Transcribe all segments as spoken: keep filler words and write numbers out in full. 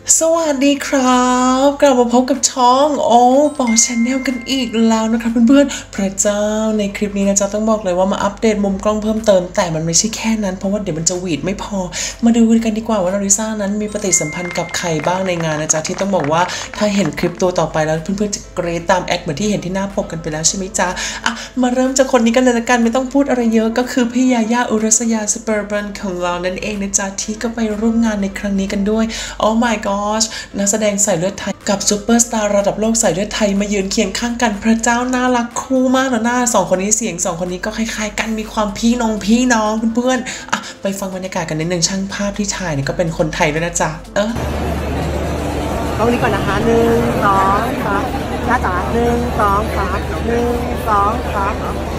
สวัสดีครับกลับมาพบกับช่องโอ้ปอชาแนลกันอีกแล้วนะครับเพื่อนๆพระเจ้าในคลิปนี้นะจ๊ะต้องบอกเลยว่ามาอัปเดตมุมกล้องเพิ่มเติมแต่มันไม่ใช่แค่นั้นเพราะว่าเดี๋ยวมันจะหวีดไม่พอมาดูกันดีกว่าว่านาริซ่านั้นมีปฏิสัมพันธ์กับใครบ้างในงานนะจ๊ะที่ต้องบอกว่าถ้าเห็นคลิปตัวต่อไปแล้วเพื่อนๆจะเกรดตามแอคเหมือนที่เห็นที่หน้าปกกันไปแล้วใช่ไหมจ๊ะอ่ะมาเริ่มจากคนนี้กันเลยละกันไม่ต้องพูดอะไรเยอะก็คือพี่ยาย่าอุรัสยาสเปอร์บันของเรานั่นเองนะจ๊ะที่ก็ไปร่วมงานในครั้งนี้กันด้วย Oh my gosh นักแสดงสายเลือดไทยกับซูเปอร์สตาร์ระดับโลกสายเลือดไทยมายืนเคียงข้างกันพระเจ้าน่ารักคู่มากนะหน้าสองคนนี้เสียงสองคนนี้ก็คล้ายๆกันมีความพี่น้องพี่น้องเพื่อนๆอ่ะไปฟังบรรยากาศกันนิดนึงช่างภาพที่ถ่ายเนี่ยก็เป็นคนไทยด้วยนะจ๊ะเออตรงนี้ก่อนนะคะหนึ่งสองสามจ้าจ๋าหนึ่งสองสามหนึ่งสองสาม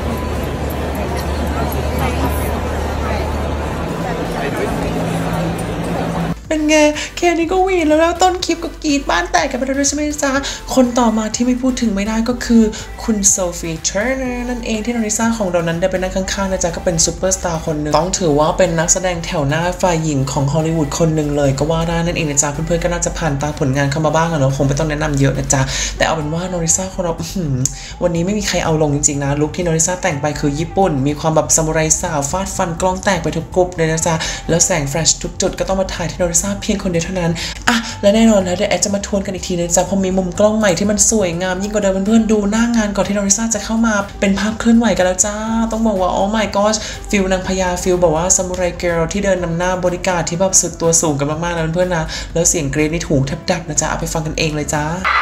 เป็นไงแค่นี้ก็วีนแล้วแล้วต้นคลิปก็กรีดบ้านแตกกันไปแล้วด้วยใช่ไหมจ๊ะคนต่อมาที่ไม่พูดถึงไม่ได้ก็คือคุณโซฟีเทอร์เนอร์นั่นเองที่นาริซ่าของเรานั้นได้เป็นนั่งข้างๆนะจ๊ะก็เป็นซูเปอร์สตาร์คนหนึ่งต้องถือว่าเป็นนักแสดงแถวหน้าฝ่ายหญิงของฮอลลีวูดคนหนึ่งเลยก็ว่าได้นั่นเองนะจ๊ะเพื่อนๆก็น่าจะผ่านตาผลงานเข้ามาบ้างอะเนาะคงไม่ต้องแนะนำเยอะนะจ๊ะแต่เอาเป็นว่านาริซ่าของเราวันนี้ไม่มีใครเอาลงจริงๆนะลุคที่นาริซ่าแต่งไปคือญี่ปุ่นมีความแบบซามูไรสาวฟาดฟันกล้องแตกไปทุกกรุ๊ปเลยนะจ๊ะแล้วแสงแฟลชทุกจุดก็ต้องมาถ่ายที่นาริซ่าเพียงคนเดียวเท่านั้นอ่ะและแน่นอนแล้วเดี๋ยวแอดจะมาทวนกันอีกทีนะจ๊ะพอมีมุมกล้องใหม่ที่มันสวยงามยิ่งกว่าเดิมเพื่อนๆดูหน้างานก่อนที่นาริซ่าจะเข้ามาเป็นภาพเคลื่อนไหวกันแล้วจ้าต้องบอกว่า oh my gosh ฟิลนางพญาฟิลบอกว่าซามูไรเกิร์ลที่เดินนำหน้าบริการที่แบบสุดตัวสูงกันมากๆนะเพื่อนๆนะแล้วเสียงเกรดนี่ถูกแทบดับนะจ๊ะเอาไปฟังกันเองเลยจ้า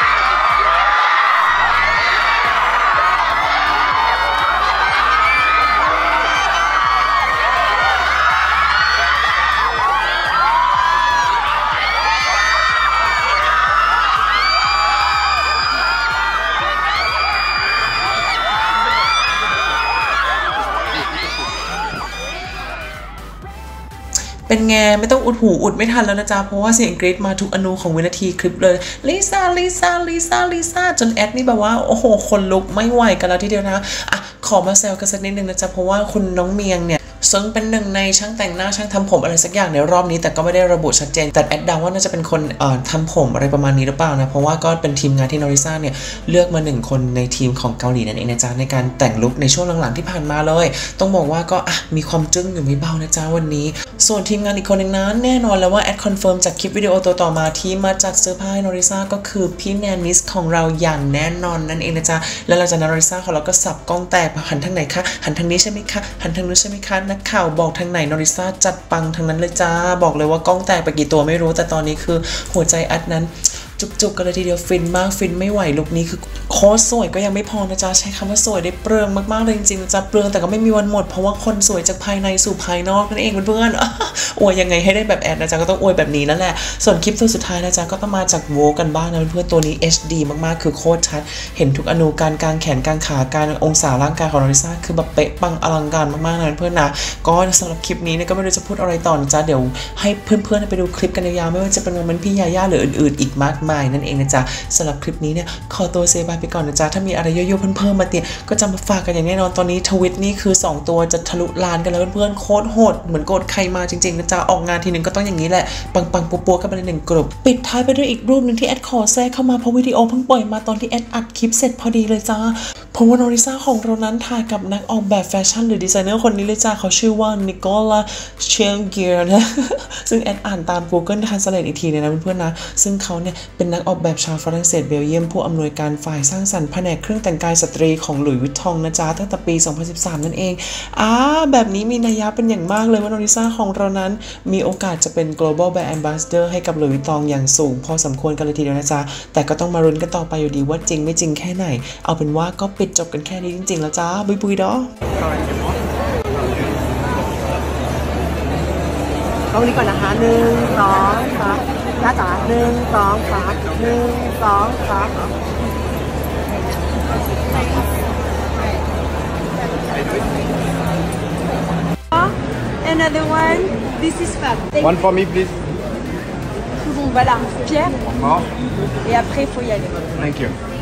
เป็นไงไม่ต้องอุดหูอุดไม่ทันแล้วนะจ๊ะเพราะว่าเสียงกรี๊ดมาทุกอนูของวินาทีคลิปเลยลิซ่าลิซ่าลิซ่าลิซ่าจนแอดนี่แบบว่าโอ้โหคนลุกไม่ไหวกันแล้วทีเดียวนะอ่ะขอมาแซวกันสักนิดนึงนะจ๊ะเพราะว่าคุณน้องเมียงเนี่ยซึ่งเป็นหนึ่งในช่างแต่งหน้าช่างทำผมอะไรสักอย่างในรอบนี้แต่ก็ไม่ได้ระบุชัดเจนแต่แอดเดาว่าน่าจะเป็นคนเอ่อทำผมอะไรประมาณนี้หรือเปล่านะเพราะว่าก็เป็นทีมงานที่นาริซ่าเนี่ยเลือกมาหนึ่งคนในทีมของเกาหลีนั่นเองนะจ๊ะในการแต่งลุคในช่วงหลังๆที่ผ่านมาเลยต้องบอกว่าก็อ่ะมีความจึ้งอยู่ไม่เบานะจ๊ะวันนี้ส่วนทีมงานอีกคนหนึ่งนั้นแน่นอนแล้วว่าแอดคอนเฟิร์มจากคลิปวิดีโอตัวต่อมาที่มาจัดเสื้อผ้าให้นาริซ่าก็คือพี่แนนนิสของเราอย่างแน่นอนนั่นเองนะจ๊ะแล้วหลังจากนาริซ่าของเราก็สับกล้องแตกหันทางไหนคะหันทางนี้ใช่ไหมคะหันทางนู้นใช่ไหมคะนักข่าวบอกทางไหนนาริซ่าจัดปังทางนั้นเลยจ้าบอกเลยว่ากล้องแตกไปกี่ตัวไม่รู้แต่ตอนนี้คือหัวใจอัดนั้นจุกๆกันเลยทีเดียวฟินมากฟินไม่ไหวลุคนี้คือโคตรสวยก็ยังไม่พอนะจ๊ะใช้คำว่าสวยได้เปลืองมากๆเลยจริงๆนะจ๊ะเปลืองแต่ก็ไม่มีวันหมดเพราะว่าคนสวยจากภายในสู่ภายนอกนั่นเองเพื่อนๆอวยยังไงให้ได้แบบแอดนะจ๊ะก็ต้องอวยแบบนี้นั่นแหละส่วนคลิปตัวสุดท้ายนะจ๊ะก็ต้องมาจากโวกันบ้างนะเพื่อนๆตัวนี้ เอช ดี มากๆคือโคตรชัดเห็นทุกอนูการกางแขนกางขาการองศาร่างกายของนาริซ่าคือแบบเป๊ะปังอลังการมากๆนะเพื่อนๆนะก็สำหรับคลิปนี้เนี่ยก็ไม่รู้จะพูดอะไรต่อนะจ๊ะเดี๋ยวให้เพื่อนๆไปดูคลิปกันยาวๆไม่ว่าจะเป็นโมเมนต์พี่ยาย่าหรืออื่นๆอีกมากมายนั่นเองนะจ๊ะสำหรับคลิปนี้เนี่ยขอตัวเซบายไปก่อนนะจ๊ะถ้ามีอะไรเยอะๆเพิ่มๆมาเนี่ยก็จะมาฝากกันอย่างแน่นอนตอนนี้ทวิตนี่คือสองตัวจะทะลุล้านกันแล้วเพื่อนๆโคตรโหดเหมือนโกรธใครมาจริงๆนะจ๊ะออกงานทีนึงก็ต้องอย่างนี้แหละปังๆปัวๆกันไปในหนึ่งกลุ่มปิดท้ายไปด้วยอีกรูปหนึ่งที่แอดขอแทรกเข้ามาเพราะวิดีโอเพิ่งปล่อยมาตอนที่แอดอัดคลิปเสร็จพอดีเลยจ้าเพราะว่านาริซ่าของเรานั้นถ่ายกับนักออกแบบแฟชั่นหรือดีไซเนอร์คนนี้เลยจ้าเขาชื่อว่านิโคลาเชลเกียร์นะซึ่งแอดอ่านตาม Google Translate อีกทีเลยนะเพื่อนๆนะซึ่งเขาเนี่ยเป็นนักออกแบบชาวฝรั่งเศสเบลเยียมผู้อำนวยการฝ่ายสร้างสรรค์แผนกเครื่องแต่งกายสตรีของหลุยส์วิตตองนะจ๊ะตั้งแต่ปีสองพันสิบสามนั่นเองอ่าแบบนี้มีนัยยะเป็นอย่างมากเลยว่านาริซ่าของเรานั้นมีโอกาสจะเป็น global brand ambassador ให้กับหลุยส์วิตตองอย่างสูงพอสมควรกันเลยทีเดียวนะจ๊ะแต่ก็ต้องมาลุ้นกันต่อไปอยู่ดีว่าจริงไม่จริงแค่ไหนเอาเป็นว่าก็ปิดจบกันแค่นี้จริงๆแล้วจ้าบุยบุยดอตรงนี้ก่อนนะคะหนึ่งสองสามจ้าจ๋าหนึ่งสองสามหนึ่งสองสาม Another one. This is fab. One for me, please. Bon, voilà. Pierre. Oh. Et après, il faut y aller. Thank you.